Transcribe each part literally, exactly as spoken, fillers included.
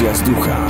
Ewolucja z ducha.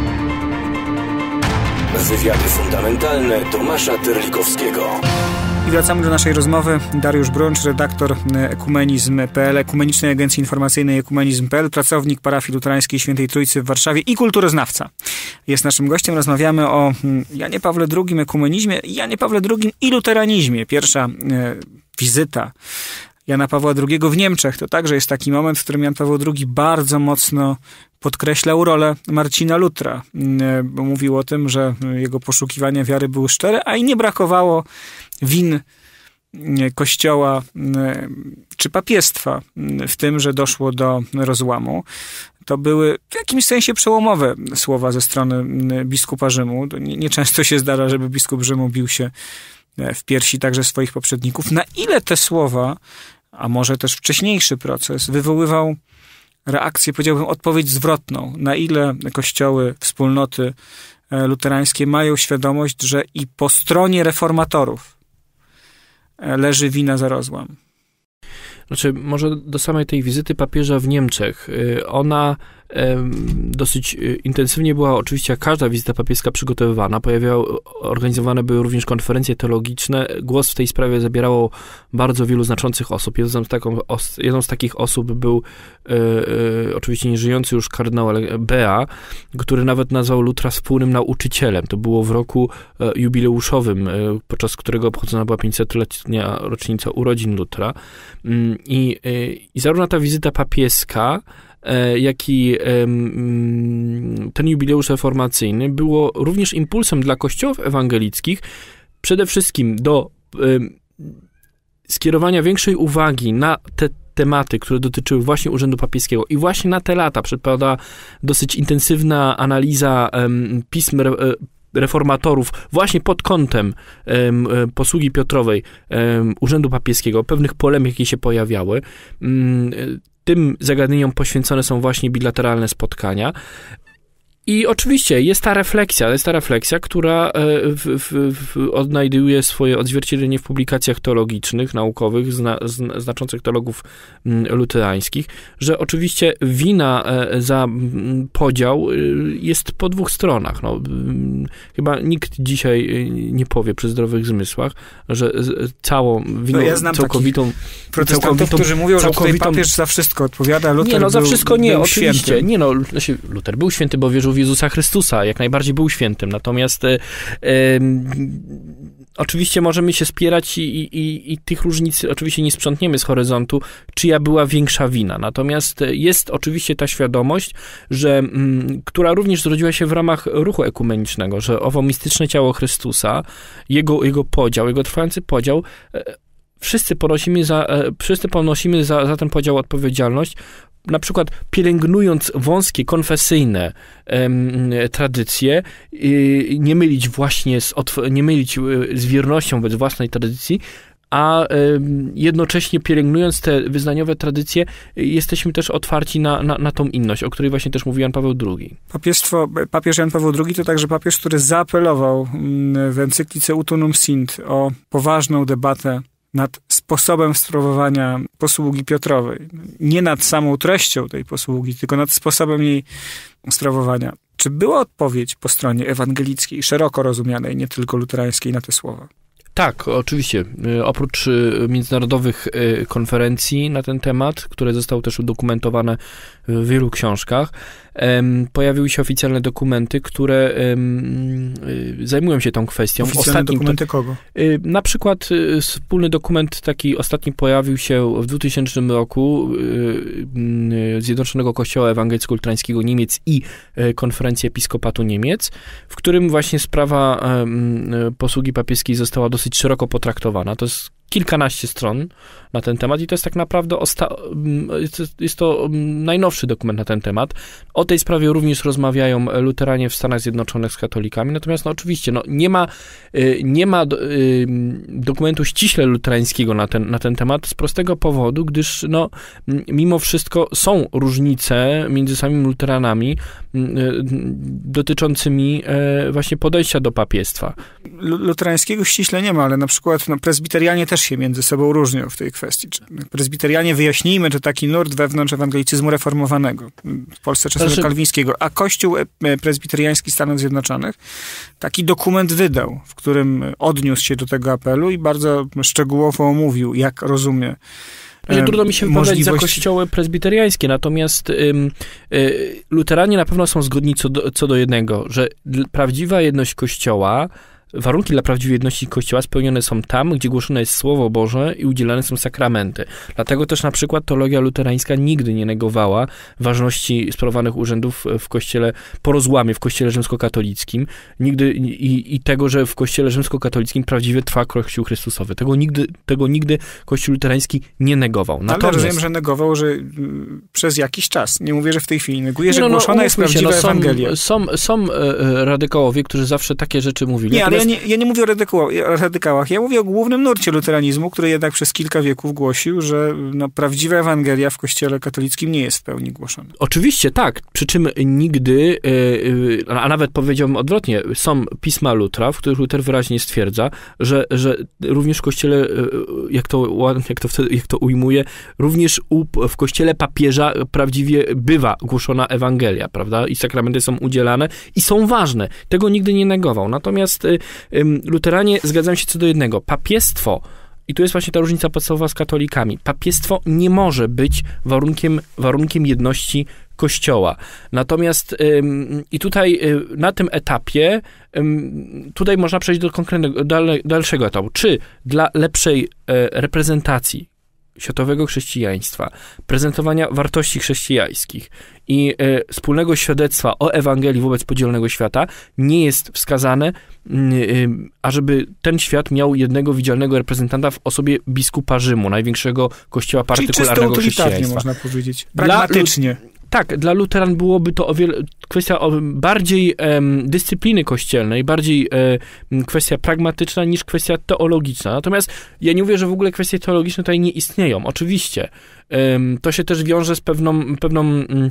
Wywiady fundamentalne Tomasza Terlikowskiego. I wracamy do naszej rozmowy. Dariusz Bruncz, redaktor ekumenizm kropka p l, Ekumenicznej Agencji Informacyjnej ekumenizm kropka p l, pracownik parafii luterańskiej Świętej Trójcy w Warszawie i kulturoznawca. Jest naszym gościem. Rozmawiamy o Janie Pawle drugim, ekumenizmie, Janie Pawle drugim i luteranizmie. Pierwsza e, wizyta Jana Pawła drugiego w Niemczech to także jest taki moment, w którym Jan Paweł drugi bardzo mocno podkreślał rolę Marcina Lutra. Bo mówił o tym, że jego poszukiwania wiary były szczere, a i nie brakowało win Kościoła czy papiestwa w tym, że doszło do rozłamu. To były w jakimś sensie przełomowe słowa ze strony biskupa Rzymu. Nieczęsto się zdarza, żeby biskup Rzymu bił się w piersi także swoich poprzedników. Na ile te słowa, a może też wcześniejszy proces, wywoływał reakcję, powiedziałbym, odpowiedź zwrotną? Na ile kościoły, wspólnoty luterańskie mają świadomość, że i po stronie reformatorów leży wina za rozłam? Znaczy, może do samej tej wizyty papieża w Niemczech. Ona dosyć intensywnie była, oczywiście jak każda wizyta papieska, przygotowywana. Pojawiały, organizowane były również konferencje teologiczne. Głos w tej sprawie zabierało bardzo wielu znaczących osób. Jedną z, taką, jedną z takich osób był e, e, oczywiście nieżyjący już kardynał Bea, który nawet nazwał Lutra wspólnym nauczycielem. To było w roku e, jubileuszowym, e, podczas którego obchodzona była pięćsetletnia rocznica urodzin Lutra. I, e, i zarówno ta wizyta papieska, jak i ten jubileusz reformacyjny było również impulsem dla kościołów ewangelickich, przede wszystkim do skierowania większej uwagi na te tematy, które dotyczyły właśnie Urzędu Papieskiego. I właśnie na te lata przypada dosyć intensywna analiza pism reformatorów właśnie pod kątem um, posługi Piotrowej um, Urzędu Papieskiego, pewnych polemik, jakie się pojawiały. Um, tym zagadnieniom poświęcone są właśnie bilateralne spotkania. I oczywiście jest ta refleksja, jest ta refleksja, która w, w, w odnajduje swoje odzwierciedlenie w publikacjach teologicznych, naukowych, zna, zna, znaczących teologów luterańskich, że oczywiście wina za podział jest po dwóch stronach. No, chyba nikt dzisiaj nie powie przy zdrowych zmysłach, że całą winą, no ja znam całkowitą... protestantów, całkowitą, którzy mówią, że tutaj papież za wszystko odpowiada, Luter Nie, no za był, wszystko nie, był oczywiście. Świętym. Nie, no, Luter był święty, bo wierzył w Jezusa Chrystusa, jak najbardziej był świętym, natomiast e, e, oczywiście możemy się spierać i, i, i tych różnic oczywiście nie sprzątniemy z horyzontu, czyja była większa wina, natomiast jest oczywiście ta świadomość, że, m, która również zrodziła się w ramach ruchu ekumenicznego, że owo mistyczne ciało Chrystusa, jego, jego podział, jego trwający podział, e, wszyscy ponosimy za, e, wszyscy ponosimy za, za ten podział odpowiedzialność, na przykład pielęgnując wąskie, konfesyjne em, tradycje, y, nie mylić właśnie z, nie mylić z wiernością wobec własnej tradycji, a em, jednocześnie pielęgnując te wyznaniowe tradycje, jesteśmy też otwarci na, na, na tą inność, o której właśnie też mówił Jan Paweł drugi. Papiestwo, papież Jan Paweł drugi to także papież, który zaapelował w encyklice Utunum Sint o poważną debatę nad sposobem sprawowania posługi Piotrowej. Nie nad samą treścią tej posługi, tylko nad sposobem jej sprawowania. Czy była odpowiedź po stronie ewangelickiej, szeroko rozumianej, nie tylko luterańskiej, na te słowa? Tak, oczywiście. Oprócz międzynarodowych konferencji na ten temat, które zostały też udokumentowane w wielu książkach, pojawiły się oficjalne dokumenty, które zajmują się tą kwestią. Oficjalne Ostatnim, dokumenty kogo? Na przykład wspólny dokument taki ostatni pojawił się w dwutysięcznym roku Zjednoczonego Kościoła Ewangelicko-Luterańskiego Niemiec i Konferencji Episkopatu Niemiec, w którym właśnie sprawa posługi papieskiej została dosyć szeroko potraktowana. To jest kilkanaście stron na ten temat i to jest tak naprawdę osta- jest to najnowszy dokument na ten temat. O tej sprawie również rozmawiają luteranie w Stanach Zjednoczonych z katolikami, natomiast no oczywiście no, nie ma, nie ma dokumentu ściśle luterańskiego na ten, na ten temat z prostego powodu, gdyż no, mimo wszystko są różnice między samymi luteranami dotyczącymi właśnie podejścia do papiestwa. Luterańskiego ściśle nie ma, ale na przykład no, prezbiterianie też też się między sobą różnią w tej kwestii. Prezbiterianie, wyjaśnijmy, to taki nurt wewnątrz ewangelicyzmu reformowanego, w Polsce czasem Znaczy... kalwińskiego, a Kościół prezbiteriański Stanów Zjednoczonych taki dokument wydał, w którym odniósł się do tego apelu i bardzo szczegółowo omówił, jak rozumie. Nie trudno mi się wypowiadać za kościoły prezbiteriańskie, natomiast ym, y, luteranie na pewno są zgodni co do, co do jednego, że prawdziwa jedność Kościoła, warunki dla prawdziwej jedności Kościoła spełnione są tam, gdzie głoszone jest Słowo Boże i udzielane są sakramenty. Dlatego też na przykład teologia luterańska nigdy nie negowała ważności sprawowanych urzędów w Kościele, po rozłamie w Kościele rzymskokatolickim, nigdy i, i tego, że w Kościele rzymskokatolickim prawdziwie trwa Kościół Chrystusowy. Tego nigdy, tego nigdy Kościół luterański nie negował. Natomiast... Ale rozumiem, że negował, że m, przez jakiś czas. Nie mówię, że w tej chwili neguje, że no, no, głoszona jest prawdziwa się, no, Ewangelia. Są, są, są e, radykałowie, którzy zawsze takie rzeczy mówili. Nie, ale ja nie, ja nie mówię o radykałach, o radykałach. Ja mówię o głównym nurcie luteranizmu, który jednak przez kilka wieków głosił, że no, prawdziwa Ewangelia w Kościele katolickim nie jest w pełni głoszona. Oczywiście, tak. Przy czym nigdy, a nawet powiedziałbym odwrotnie, są pisma Lutra, w których Luther wyraźnie stwierdza, że, że również w Kościele, jak to, jak to, wtedy, jak to ujmuje, również u, w Kościele papieża prawdziwie bywa głoszona Ewangelia, prawda? I sakramenty są udzielane i są ważne. Tego nigdy nie negował. Natomiast luteranie zgadzają się co do jednego. Papiestwo, i tu jest właśnie ta różnica podstawowa z katolikami, papiestwo nie może być warunkiem, warunkiem jedności Kościoła. Natomiast ym, i tutaj y, na tym etapie ym, tutaj można przejść do konkretnego, dal, dalszego etapu. Czy dla lepszej y, reprezentacji światowego chrześcijaństwa, prezentowania wartości chrześcijańskich i y, wspólnego świadectwa o Ewangelii wobec podzielonego świata nie jest wskazane, y, y, ażeby ten świat miał jednego widzialnego reprezentanta w osobie biskupa Rzymu, największego kościoła partykularnego chrześcijaństwa. Można powiedzieć. Pragmatycznie. Dla, tak, dla luteran byłoby to o wiele, kwestia o bardziej em, dyscypliny kościelnej, bardziej em, kwestia pragmatyczna niż kwestia teologiczna. Natomiast ja nie mówię, że w ogóle kwestie teologiczne tutaj nie istnieją. Oczywiście. Em, to się też wiąże z pewną, pewną em,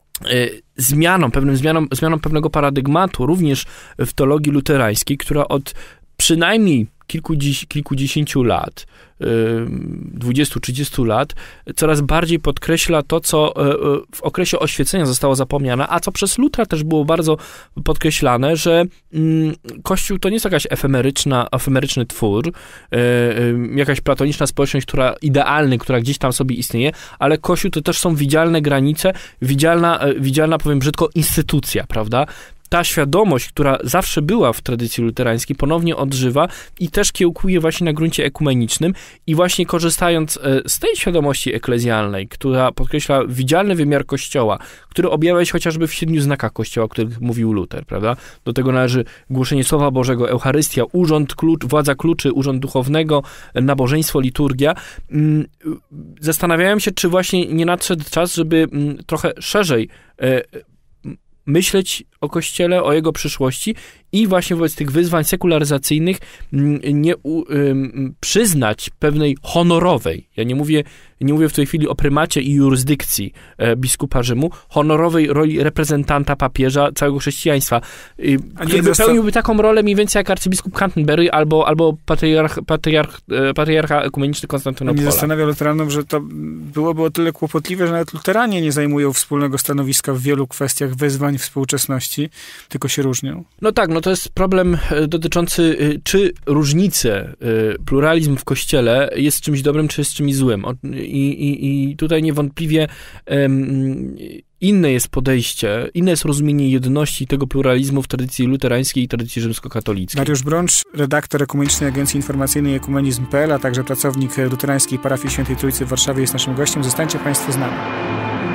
zmianą, pewnym zmianą, zmianą pewnego paradygmatu, również w teologii luterańskiej, która od przynajmniej kilkudzies- kilkudziesięciu lat, dwudziestu trzydziestu lat, coraz bardziej podkreśla to, co w okresie oświecenia zostało zapomniane, a co przez Lutra też było bardzo podkreślane, że Kościół to nie jest jakaś efemeryczna, efemeryczny twór, jakaś platoniczna społeczność, która idealny, która gdzieś tam sobie istnieje, ale Kościół to też są widzialne granice, widzialna, widzialna powiem brzydko, instytucja, prawda? Ta świadomość, która zawsze była w tradycji luterańskiej, ponownie odżywa i też kiełkuje właśnie na gruncie ekumenicznym i właśnie korzystając z tej świadomości eklezjalnej, która podkreśla widzialny wymiar Kościoła, który objawia się chociażby w siedmiu znakach Kościoła, o których mówił Luter, prawda? Do tego należy głoszenie Słowa Bożego, Eucharystia, urząd klucz, władza kluczy, urząd duchownego, nabożeństwo, liturgia. Zastanawiałem się, czy właśnie nie nadszedł czas, żeby trochę szerzej myśleć o Kościele, o jego przyszłości i właśnie wobec tych wyzwań sekularyzacyjnych nie u, ym, przyznać pewnej honorowej, ja nie mówię, nie mówię w tej chwili o prymacie i jurysdykcji e, biskupa Rzymu, honorowej roli reprezentanta papieża całego chrześcijaństwa, y, który by pełniłby taką rolę mniej więcej jak arcybiskup Canterbury albo, albo patriarch, patriarch, e, patriarcha ekumeniczny Konstantynopola. Nie zastanawia luteranów, że to byłoby o tyle kłopotliwe, że nawet luteranie nie zajmują wspólnego stanowiska w wielu kwestiach wyzwań współczesności, tylko się różnią. No tak, no to jest problem dotyczący, czy różnice, pluralizm w Kościele jest czymś dobrym, czy jest czymś złym. I, i, i tutaj niewątpliwie um, inne jest podejście, inne jest rozumienie jedności tego pluralizmu w tradycji luterańskiej i tradycji rzymskokatolickiej. Dariusz Brącz, redaktor Ekumenicznej Agencji Informacyjnej ekumenizm kropka pe el, a także pracownik Luterańskiej Parafii Świętej Trójcy w Warszawie jest naszym gościem. Zostańcie Państwo z nami.